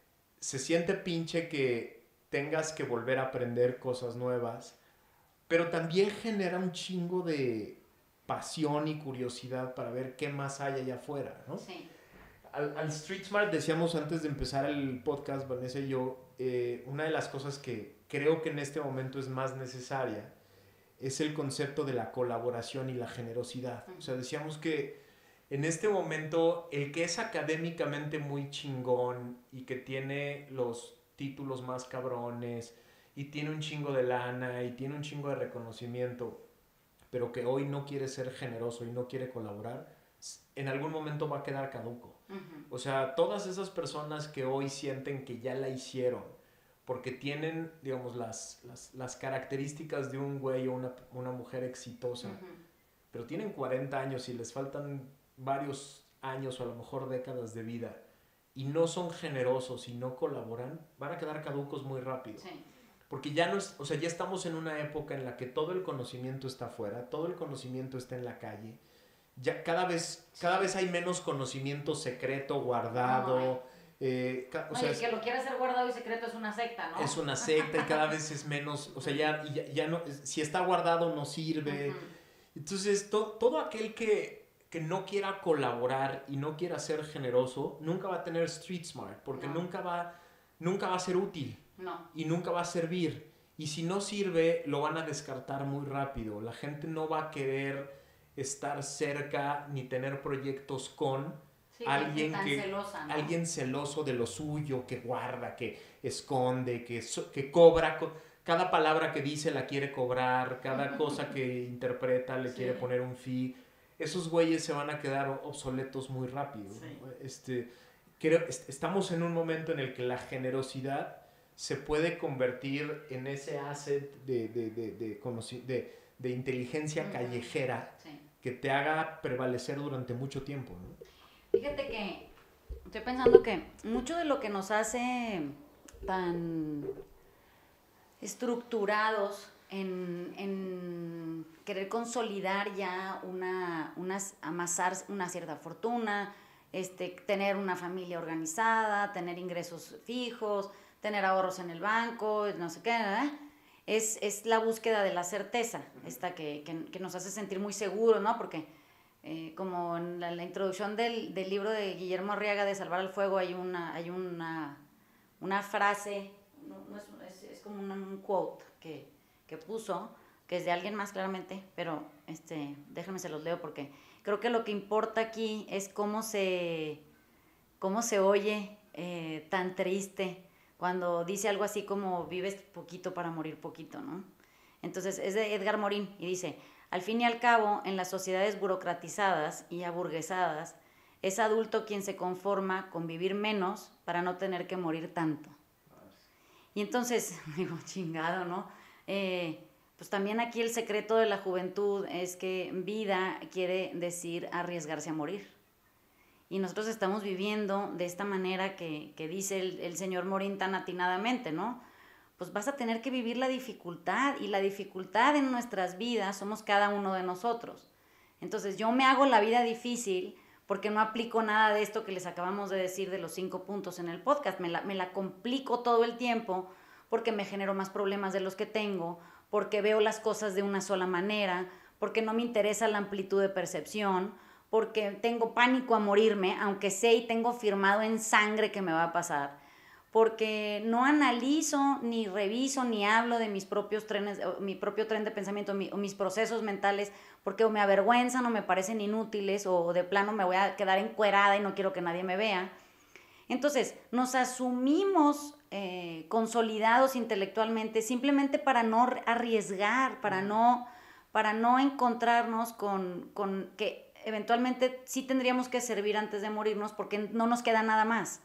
se siente pinche que tengas que volver a aprender cosas nuevas, pero también genera un chingo de pasión y curiosidad para ver qué más hay allá afuera, ¿no? Sí. Al, al Street Smart decíamos antes de empezar el podcast, Vanessa y yo, eh, una de las cosas que creo que en este momento es más necesaria es el concepto de la colaboración y la generosidad. Uh-huh. O sea, decíamos que en este momento el que es académicamente muy chingón y que tiene los títulos más cabrones y tiene un chingo de lana y tiene un chingo de reconocimiento, pero que hoy no quiere ser generoso y no quiere colaborar, en algún momento va a quedar caduco. Uh-huh. O sea, todas esas personas que hoy sienten que ya la hicieron porque tienen, digamos, las, las, las características de un güey o una, una mujer exitosa, uh-huh. pero tienen cuarenta años y les faltan varios años o a lo mejor décadas de vida y no son generosos y no colaboran, van a quedar caducos muy rápido. Sí. Porque ya no es, o sea, ya estamos en una época en la que todo el conocimiento está afuera, todo el conocimiento está en la calle. Ya cada vez, sí. cada vez hay menos conocimiento secreto, guardado. No, eh, ca- o no, sea, y el que lo quiera hacer guardado y secreto es una secta, ¿no? Es una secta y cada vez es menos, o sea, ya, ya, ya no, si está guardado no sirve. Uh-huh. Entonces, to, todo aquel que, que no quiera colaborar y no quiera ser generoso, nunca va a tener street smart, porque no. nunca, va, nunca va a ser útil. No. Y nunca va a servir. Y si no sirve, lo van a descartar muy rápido. La gente no va a querer estar cerca ni tener proyectos con sí, alguien, que, celosa, ¿no? alguien celoso de lo suyo, que guarda, que esconde, que, que cobra. Cada palabra que dice la quiere cobrar, cada cosa que interpreta le sí. quiere poner un fee. Esos güeyes se van a quedar obsoletos muy rápido. Sí. Este, creo, estamos en un momento en el que la generosidad se puede convertir en ese asset de, de, de, de, de, de, de inteligencia uh-huh. callejera sí. que te haga prevalecer durante mucho tiempo, ¿no? Fíjate que estoy pensando que mucho de lo que nos hace tan estructurados en, en querer consolidar ya una, una, amasar una cierta fortuna, este, tener una familia organizada, tener ingresos fijos, tener ahorros en el banco, no sé qué, ¿eh? es, es la búsqueda de la certeza, esta que, que, que nos hace sentir muy seguros, ¿no? Porque eh, como en la, la introducción del, del libro de Guillermo Arriaga de Salvar al Fuego hay una, hay una, una frase, no, no es, es, es como un, un quote que, que puso, que es de alguien más claramente, pero este, déjenme se los leo porque creo que lo que importa aquí es cómo se, cómo se oye eh, tan triste cuando dice algo así como vives poquito para morir poquito, ¿no? Entonces es de Edgar Morin y dice, al fin y al cabo, en las sociedades burocratizadas y aburguesadas, es adulto quien se conforma con vivir menos para no tener que morir tanto. Y entonces, digo, chingado, ¿no? Eh, pues también aquí el secreto de la juventud es que vida quiere decir arriesgarse a morir. Y nosotros estamos viviendo de esta manera que, que dice el, el señor Morin tan atinadamente, ¿no? Pues vas a tener que vivir la dificultad, y la dificultad en nuestras vidas somos cada uno de nosotros. Entonces yo me hago la vida difícil porque no aplico nada de esto que les acabamos de decir de los cinco puntos en el podcast. Me la, me la complico todo el tiempo porque me genero más problemas de los que tengo, porque veo las cosas de una sola manera, porque no me interesa la amplitud de percepción, porque tengo pánico a morirme, aunque sé y tengo firmado en sangre que me va a pasar, porque no analizo, ni reviso, ni hablo de mis propios trenes, mi propio tren de pensamiento, mi, o mis procesos mentales, porque o me avergüenzan o me parecen inútiles, o de plano me voy a quedar encuerada y no quiero que nadie me vea. Entonces, nos asumimos eh, consolidados intelectualmente simplemente para no arriesgar, para no, para no encontrarnos con, con que eventualmente sí tendríamos que servir antes de morirnos porque no nos queda nada más.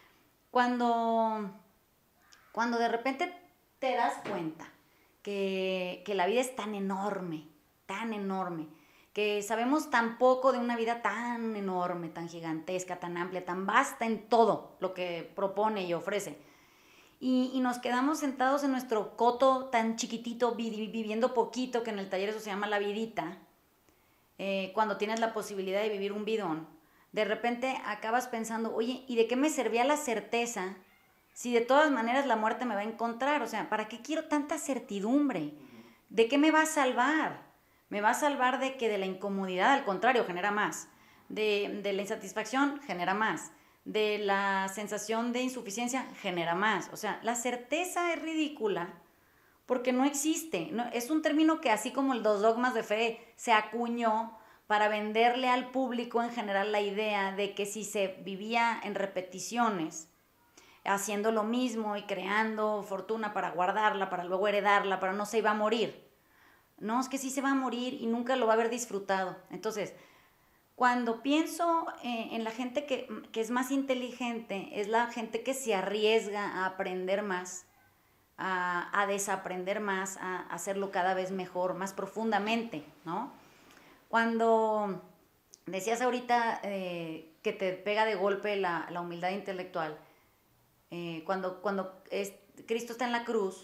Cuando, cuando de repente te das cuenta que, que la vida es tan enorme, tan enorme, que sabemos tan poco de una vida tan enorme, tan gigantesca, tan amplia, tan vasta en todo lo que propone y ofrece, y, y nos quedamos sentados en nuestro coto tan chiquitito, viviendo poquito, que en el taller eso se llama la vidita, eh, cuando tienes la posibilidad de vivir un bidón, de repente acabas pensando, oye, ¿y de qué me servía la certeza si de todas maneras la muerte me va a encontrar? O sea, ¿para qué quiero tanta certidumbre? ¿De qué me va a salvar? Me va a salvar de que de la incomodidad, al contrario, genera más. De, de la insatisfacción, genera más. De la sensación de insuficiencia, genera más. O sea, la certeza es ridícula porque no existe. No, es un término que, así como los dogmas de fe, se acuñó para venderle al público en general la idea de que si se vivía en repeticiones, haciendo lo mismo y creando fortuna para guardarla, para luego heredarla, para no se iba a morir. No, es que sí se va a morir y nunca lo va a haber disfrutado. Entonces, cuando pienso eh, en la gente que, que es más inteligente, es la gente que se arriesga a aprender más, a, a desaprender más, a hacerlo cada vez mejor, más profundamente, ¿no? Cuando decías ahorita eh, que te pega de golpe la, la humildad intelectual, eh, cuando, cuando es, Cristo está en la cruz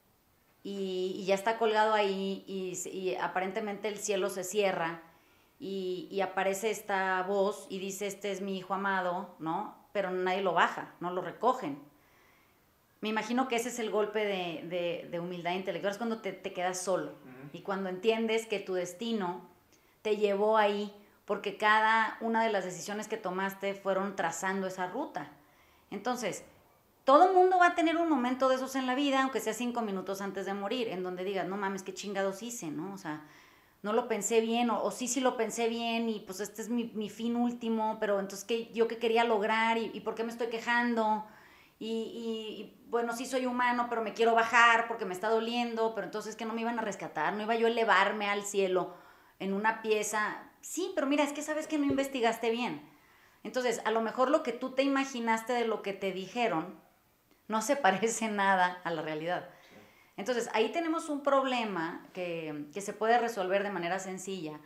y, y ya está colgado ahí y, y aparentemente el cielo se cierra y, y aparece esta voz y dice, este es mi hijo amado, ¿no? Pero nadie lo baja, no lo recogen. Me imagino que ese es el golpe de, de, de humildad intelectual, es cuando te, te quedas solo uh-huh. Y cuando entiendes que tu destino te llevó ahí porque cada una de las decisiones que tomaste fueron trazando esa ruta. Entonces, todo mundo va a tener un momento de esos en la vida, aunque sea cinco minutos antes de morir, en donde digas, no mames, qué chingados hice, ¿no? O sea, no lo pensé bien, o, o sí, sí lo pensé bien, y pues este es mi, mi fin último, pero entonces, ¿qué, yo qué quería lograr? ¿Y, y por qué me estoy quejando? Y, y, y bueno, sí soy humano, pero me quiero bajar porque me está doliendo, pero entonces que no me iban a rescatar, no iba yo a elevarme al cielo en una pieza. Sí, pero mira, es que sabes que no investigaste bien. Entonces, a lo mejor lo que tú te imaginaste de lo que te dijeron no se parece nada a la realidad. Entonces, ahí tenemos un problema que, que se puede resolver de manera sencilla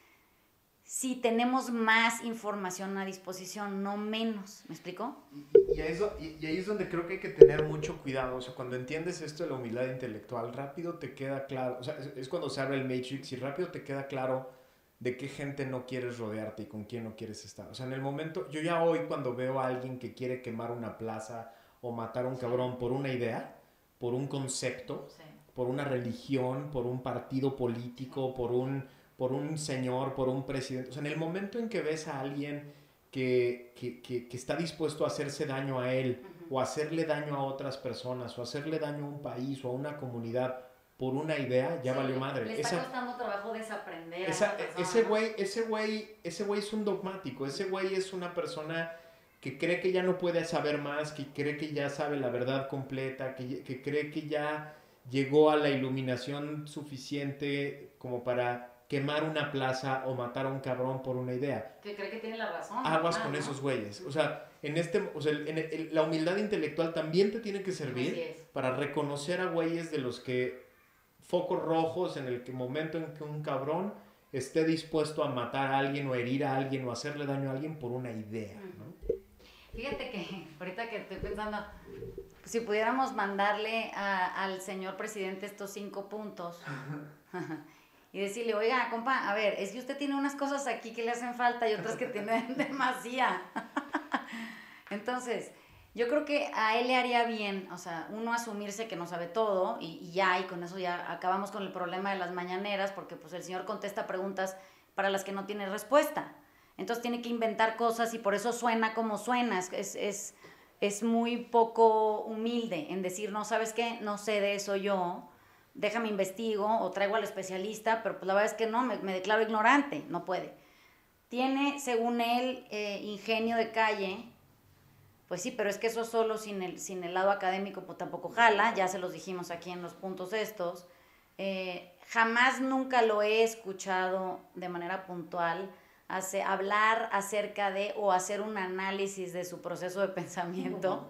si tenemos más información a disposición, no menos. ¿Me explico? Y, y, eso, y, y ahí es donde creo que hay que tener mucho cuidado. O sea, cuando entiendes esto de la humildad intelectual, rápido te queda claro. O sea, es, es cuando se abre el Matrix y rápido te queda claro de qué gente no quieres rodearte y con quién no quieres estar. O sea, en el momento, yo ya hoy cuando veo a alguien que quiere quemar una plaza o matar a un cabrón por una idea, por un concepto, sí. por una religión, por un partido político, por un, por un señor, por un presidente. O sea, en el momento en que ves a alguien que, que, que, que está dispuesto a hacerse daño a él, uh-huh. o hacerle daño a otras personas, o hacerle daño a un país o a una comunidad por una idea, ya sí, valió madre. Le está esa, costando trabajo desaprender. Esa, a persona, ese güey, ese güey, ese güey es un dogmático. Ese güey es una persona que cree que ya no puede saber más, que cree que ya sabe la verdad completa, que, que cree que ya llegó a la iluminación suficiente como para quemar una plaza o matar a un cabrón por una idea. Que cree que tiene la razón. Aguas con ¿no? esos güeyes. O sea, en este, o sea, en el, en la humildad intelectual también te tiene que servir para reconocer a güeyes de los que focos rojos en el que, momento en que un cabrón esté dispuesto a matar a alguien o herir a alguien o hacerle daño a alguien por una idea, ¿no? Fíjate que ahorita que estoy pensando, si pudiéramos mandarle a, al señor presidente estos cinco puntos y decirle, oiga, compa, a ver, es que usted tiene unas cosas aquí que le hacen falta y otras que tiene demasiada. Entonces, yo creo que a él le haría bien, o sea, uno asumirse que no sabe todo y, y ya, y con eso ya acabamos con el problema de las mañaneras, porque pues el señor contesta preguntas para las que no tiene respuesta. Entonces tiene que inventar cosas y por eso suena como suena, es, es, es muy poco humilde en decir, no, ¿sabes qué? No sé de eso yo, déjame investigo o traigo al especialista, pero pues la verdad es que no, me, me declaro ignorante, no puede. Tiene, según él, eh, ingenio de calle, pues sí, pero es que eso solo sin el, sin el lado académico pues tampoco jala, ya se los dijimos aquí en los puntos estos. Eh, jamás nunca lo he escuchado de manera puntual hace, hablar acerca de o hacer un análisis de su proceso de pensamiento.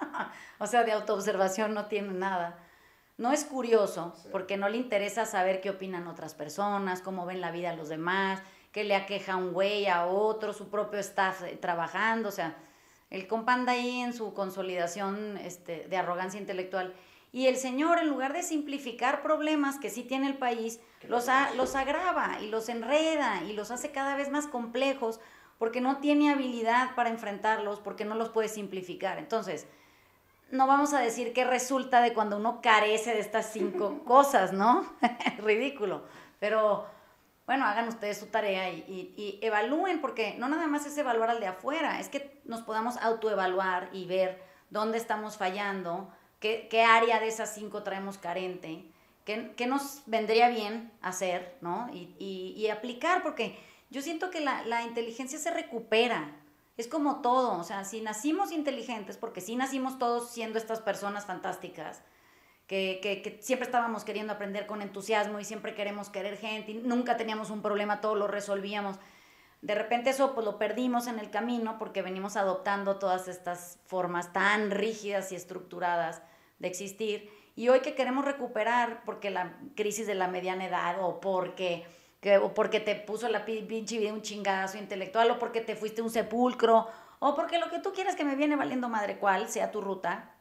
O sea, de autoobservación no tiene nada. No es curioso, sí, porque no le interesa saber qué opinan otras personas, cómo ven la vida a los demás, qué le aqueja a un güey, a otro, su propio staff trabajando. O sea, el compa anda ahí en su consolidación este, de arrogancia intelectual. Y el señor, en lugar de simplificar problemas que sí tiene el país, los, a, los agrava y los enreda y los hace cada vez más complejos porque no tiene habilidad para enfrentarlos, porque no los puede simplificar. Entonces, no vamos a decir qué resulta de cuando uno carece de estas cinco cosas, ¿no? Ridículo. Pero, bueno, hagan ustedes su tarea y, y, y evalúen, porque no nada más es evaluar al de afuera, es que nos podamos autoevaluar y ver dónde estamos fallando, qué, qué área de esas cinco traemos carente, qué, qué nos vendría bien hacer, ¿no? Y, y, y aplicar, porque yo siento que la, la inteligencia se recupera. Es como todo, o sea, si nacimos inteligentes, porque sí nacimos todos siendo estas personas fantásticas, que, que, que siempre estábamos queriendo aprender con entusiasmo y siempre queremos querer gente y nunca teníamos un problema, todo lo resolvíamos. De repente eso pues lo perdimos en el camino porque venimos adoptando todas estas formas tan rígidas y estructuradas de existir. Y hoy que queremos recuperar porque la crisis de la mediana edad o porque... Que, o porque te puso la pinche vida un chingazo intelectual, o porque te fuiste a un sepulcro, o porque lo que tú quieras que me viene valiendo madre cual sea tu ruta.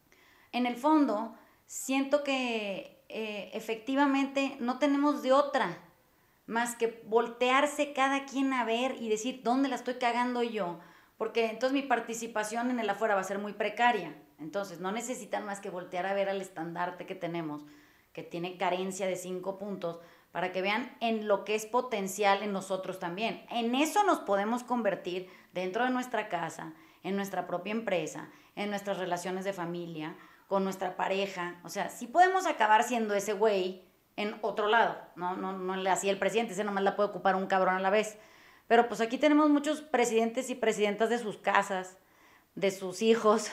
En el fondo, siento que eh, efectivamente no tenemos de otra más que voltearse cada quien a ver y decir dónde la estoy cagando yo, porque entonces mi participación en el afuera va a ser muy precaria. Entonces no necesitan más que voltear a ver al estandarte que tenemos, que tiene carencia de cinco puntos, para que vean en lo que es potencial en nosotros también. En eso nos podemos convertir dentro de nuestra casa, en nuestra propia empresa, en nuestras relaciones de familia, con nuestra pareja. O sea, sí podemos acabar siendo ese güey en otro lado. No, no, no le hacía el presidente, ese nomás la puede ocupar un cabrón a la vez. Pero pues aquí tenemos muchos presidentes y presidentas de sus casas, de sus hijos.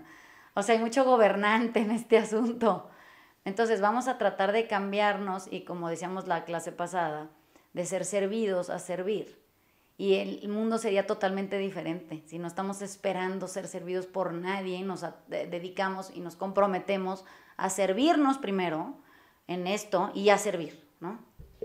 O sea, hay mucho gobernante en este asunto. Entonces vamos a tratar de cambiarnos y, como decíamos la clase pasada, de ser servidos a servir. Y el mundo sería totalmente diferente si no estamos esperando ser servidos por nadie y nos dedicamos y nos comprometemos a servirnos primero en esto y a servir, ¿no?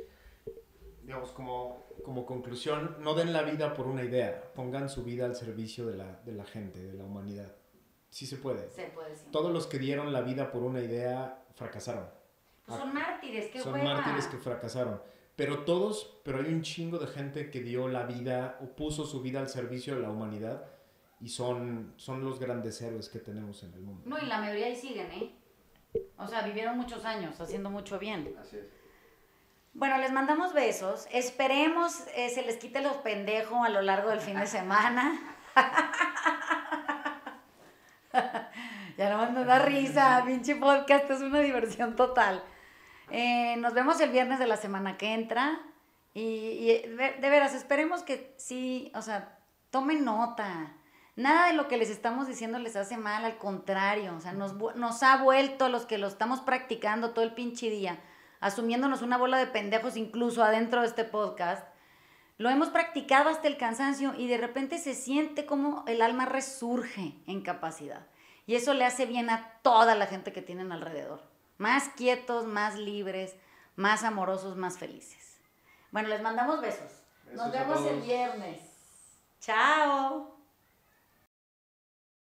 Digamos, como, como conclusión, no den la vida por una idea, pongan su vida al servicio de la, de la gente, de la humanidad. Sí se puede. Se puede, sí. Todos los que dieron la vida por una idea fracasaron. Pues son mártires, qué Son hueva. mártires que fracasaron. Pero todos, pero hay un chingo de gente que dio la vida o puso su vida al servicio de la humanidad y son, son los grandes héroes que tenemos en el mundo. No, y la mayoría ahí siguen, ¿eh? O sea, vivieron muchos años haciendo mucho bien. Así es. Bueno, les mandamos besos. Esperemos eh, se les quite los pendejos a lo largo del fin de semana. Ya no me da risa, pinche podcast, es una diversión total. Eh, nos vemos el viernes de la semana que entra y, y de, de veras, esperemos que sí, o sea, tomen nota. Nada de lo que les estamos diciendo les hace mal, al contrario, o sea, nos, nos ha vuelto a los que lo estamos practicando todo el pinche día, asumiéndonos una bola de pendejos incluso adentro de este podcast. Lo hemos practicado hasta el cansancio y de repente se siente como el alma resurge en capacidad. Y eso le hace bien a toda la gente que tienen alrededor. Más quietos, más libres, más amorosos, más felices. Bueno, les mandamos besos. besos Nos vemos el viernes. Chao.